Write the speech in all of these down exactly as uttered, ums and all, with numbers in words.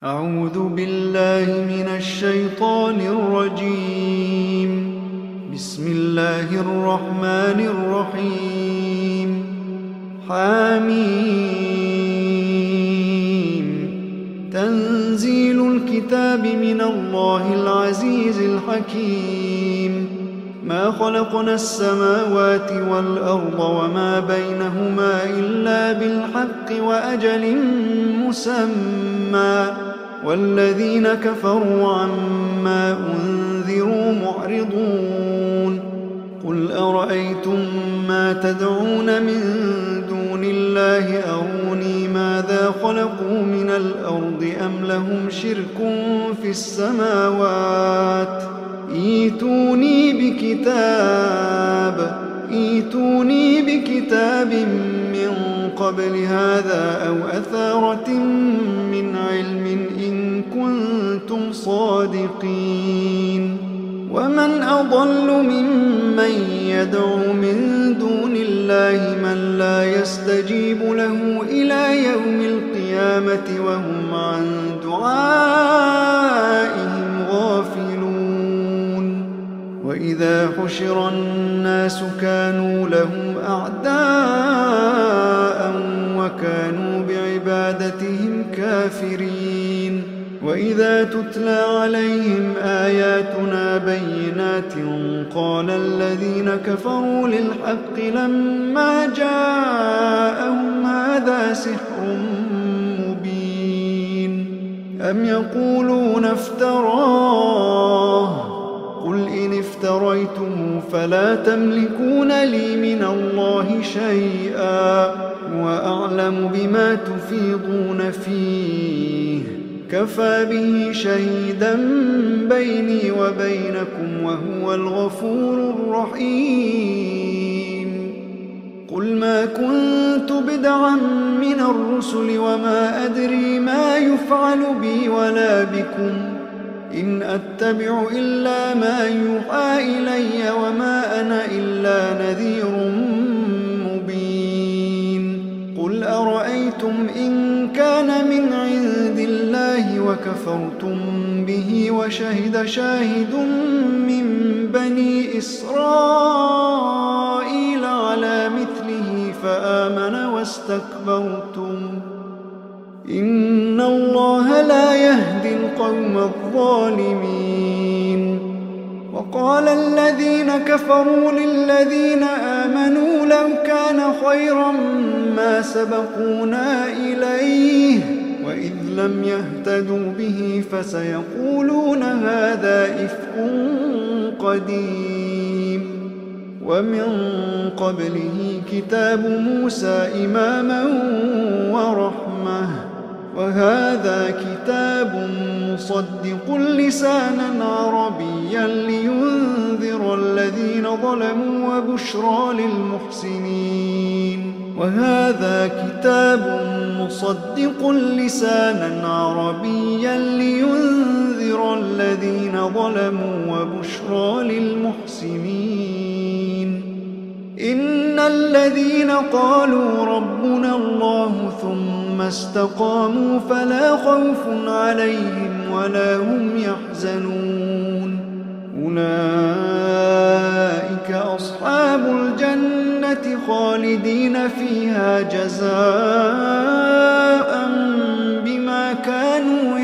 أعوذ بالله من الشيطان الرجيم. بسم الله الرحمن الرحيم. حميم. تنزيل الكتاب من الله العزيز الحكيم. ما خلقنا السماوات والأرض وما بينهما إلا بالحق وأجل مسمى، والذين كفروا عما أنذروا معرضون. قل أرأيتم ما تدعون من دون الله أروني ماذا خلقوا من الأرض أم لهم شرك في السماوات؟ ايتوني بكتاب ايتوني بكتاب من قبل هذا أو أثارة من علم إن كنتم صادقين. ومن أضل ممن يدعو من دون الله من لا يستجيب له إلى يوم القيامة وهم عن دعائهم غافلون. وإذا حشر الناس كانوا لهم أعداء وكانوا بعبادتهم كافرين. وإذا تتلى عليهم آياتنا بينات قال الذين كفروا للحق لما جاءهم هذا سحر مبين. أم يقولون افتراه؟ قل إن افتريته فلا تملكون لي من الله شيئا وأعلم بما تفيضون فيه. كفى به شهيدا بيني وبينكم وهو الغفور الرحيم. قل ما كنت بدعا من الرسل وما أدري ما يفعل بي ولا بكم، إن أتبع إلا ما يوحى إلي وما أنا إلا نذير مبين. قل أرأيتم إن كان من عند الله وكفرتم به وشهد شاهد من بني إسرائيل على مثله فآمن واستكبرتم، إن الله لا يهدي القوم الظالمين. وقال الذين كفروا للذين آمنوا لو كان خيرا ما سبقونا إليه وإذ لم يهتدوا به فسيقولون هذا إفك قديم. ومن قبله كتاب موسى إماما ورحمة، وهذا كتاب مصدق لسانا عربيا لينذر الذين ظلموا وبشرى للمحسنين. وهذا كتاب مصدق لسانا عربيا لينذر الذين ظلموا وبشرى للمحسنين. إن الذين قالوا ربنا الله ثم استقاموا فلا خوف عليهم ولا هم يحزنون. أولئك أصحاب الجنة خالدين فيها جزاء بما كانوا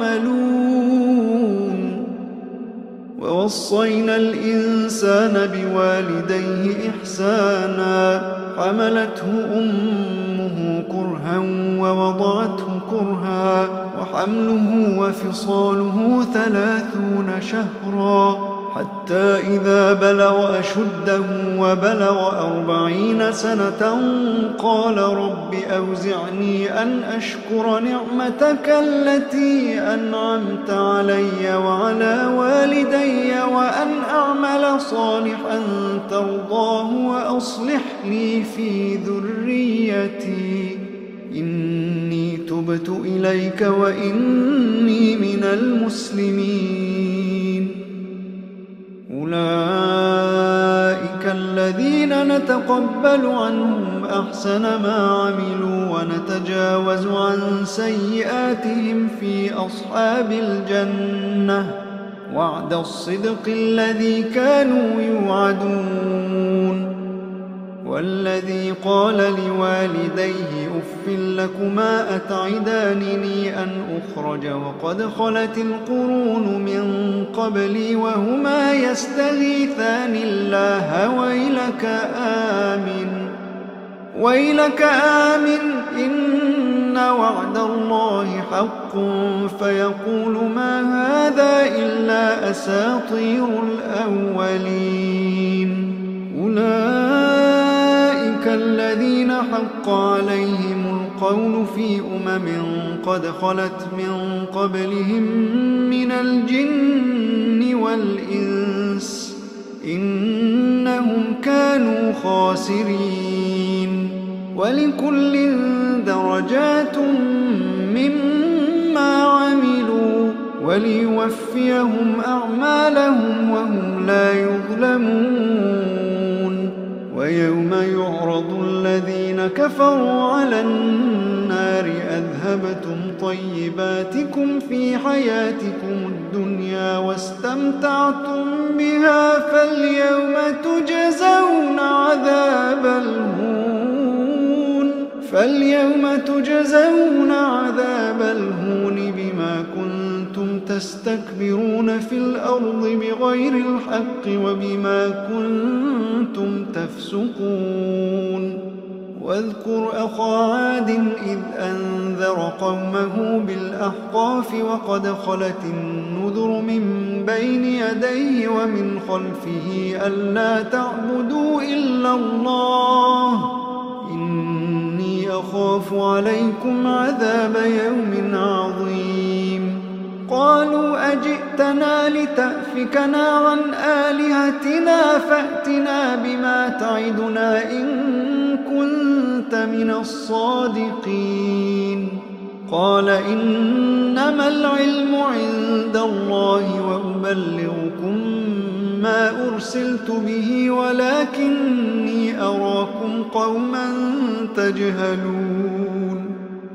يعملون. ووصينا الإنسان بوالديه إحسانا، حملته أمه كرها ووضعته كرها وحمله وفصاله ثلاثون شهرا حتى إذا بلغ أشده وبلغ أربعين سنة قال رب أوزعني أن أشكر نعمتك التي أنعمت علي وعلى والدي وأن أعمل صالحا ترضاه وأصلح لي في ذريتي إني تبت إليك وإني من المسلمين. أولئك الذين نتقبل عنهم أحسن ما عملوا ونتجاوز عن سيئاتهم في أصحاب الجنة وعد الصدق الذي كانوا يوعدون. والذي قال لوالديه أف لكما أتعدانني أن أخرج وقد خلت القرون من قبلي وهما يستغيثان الله ويلك آمن ويلك آمن إن وعد الله حق فيقول ما هذا إلا أساطير الأولين. أولئك الذين حق عليهم القول في أمم قد خلت من قبلهم من الجن والإنس إنهم كانوا خاسرين. ولكل درجات مما عملوا وليوفيهم أعمالهم وهم لا يظلمون. ويوم يعرض الذين كفروا على النار أذهبتم طيباتكم في حياتكم الدنيا واستمتعتم بها فاليوم تجزون عذاب الهون فاليوم تجزون عذاب الهون بما كنتم تستكبرون في الأرض بغير الحق وبما كنتم تفسقون. واذكر أخا عاد إذ أنذر قومه بالأحقاف وقد خلت النذر من بين يديه ومن خلفه ألا تعبدوا إلا الله إني أخاف عليكم عذاب يوم عظيم. قالوا أجئتنا لتأفكنا عن آلهتنا فأتنا بما تعدنا إن كنت من الصادقين. قال إنما العلم عند الله وأبلغكم ما أرسلت به ولكني أراكم قوما تجهلون.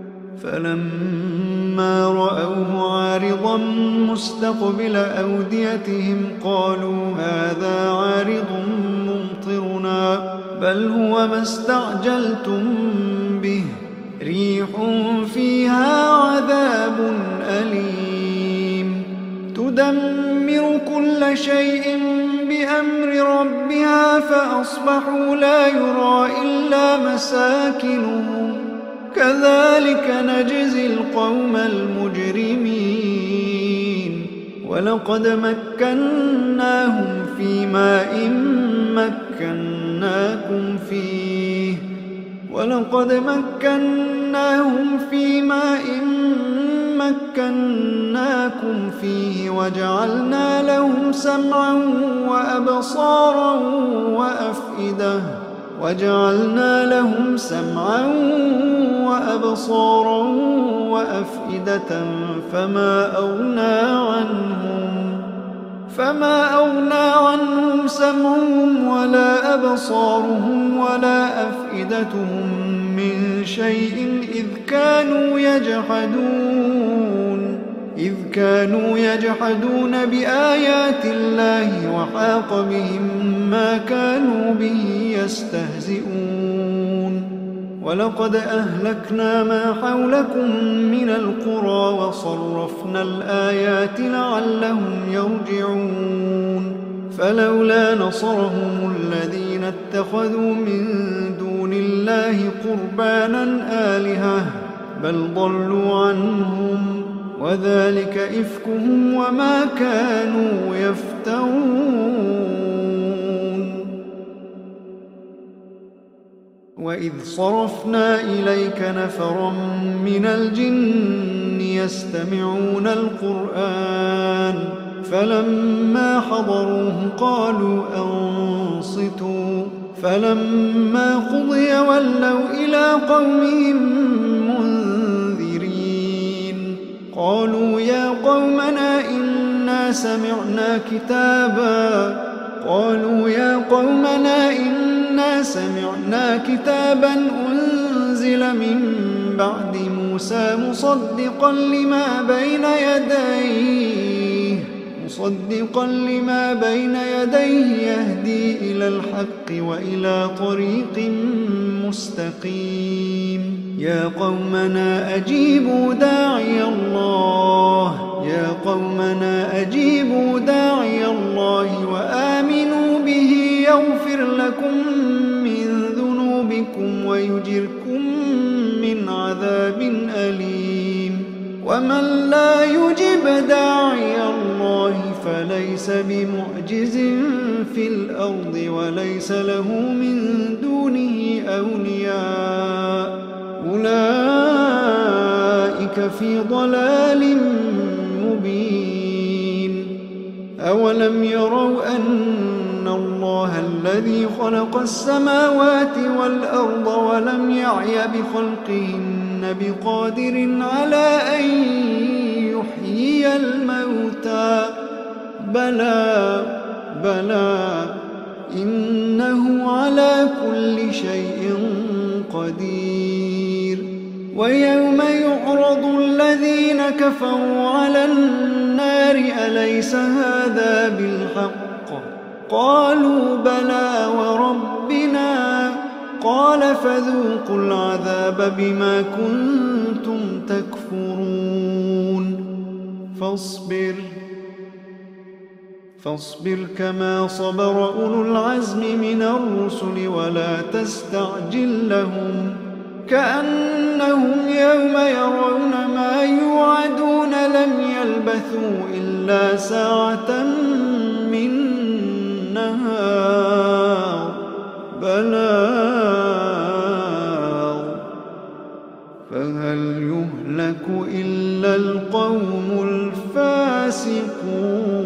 فلما رأوه عارضا مستقبل أوديتهم قالوا هذا عارض ممطرنا بل هو ما استعجلتم به ريح فيها عذاب أليم تدمر كل شيء بأمر ربها فأصبحوا لا يرى إلا مساكنهم كذلك نجزي القوم المجرمين. ولقد مكناهم في ماء مكناكم فيه ولقد مكناهم في ماء مكناكم فيه وجعلنا لهم سمعا وأبصارا وأفئدة وجعلنا لهم سمعا وأبصارا وأفئدة فما أغنى عنهم فما أغنى عنهم سمعهم ولا أبصارهم ولا أفئدتهم من شيء إذ كانوا يجحدون إذ كانوا يجحدون بآيات الله وحاق بهم ما كانوا به يستهزئون. ولقد أهلكنا ما حولكم من القرى وصرفنا الآيات لعلهم يرجعون. فلولا نصرهم الذين اتخذوا من دون الله قربانا آلهة بل ضلوا عنهم وذلك إفكهم وما كانوا يفترون. وإذ صرفنا إليك نفرا من الجن يستمعون القرآن فلما حضروه قالوا أنصتوا فلما قضي ولوا إلى قومهم منذرين. قالوا يا قومنا إنا سمعنا كتابا قالوا يا قومنا إنا إنا سمعنا كتابا أنزل من بعد موسى مصدقا لما بين يديه مصدقا لما بين يديه يهدي إلى الحق وإلى طريق مستقيم. يا قومنا أجيبوا داعي الله يا قومنا أجيبوا داعي الله وآمنوا به يغفر لكم من ذنوبكم ويجركم من عذاب أليم. ومن لا يجب داعي الله فليس بمعجز في الأرض وليس له من دونه أولياء أولئك في ضلال مبين. أولم يروا أن الله الذي خلق السماوات والأرض ولم يعي بخلقهن بقادر على أن يحيي الموتى بلى بلى إنه على كل شيء قدير. ويوم يعرض الذين كفروا على النار أليس هذا بالحق قالوا بلى وربنا قال فذوقوا العذاب بما كنتم تكفرون. فاصبر فاصبر كما صبر أولو العزم من الرسل ولا تستعجل لهم كأنهم يوم يرون ما يوعدون لم يلبثوا إلا ساعة من نهار بلاغ فهل يهلك إلا القوم الفاسقون.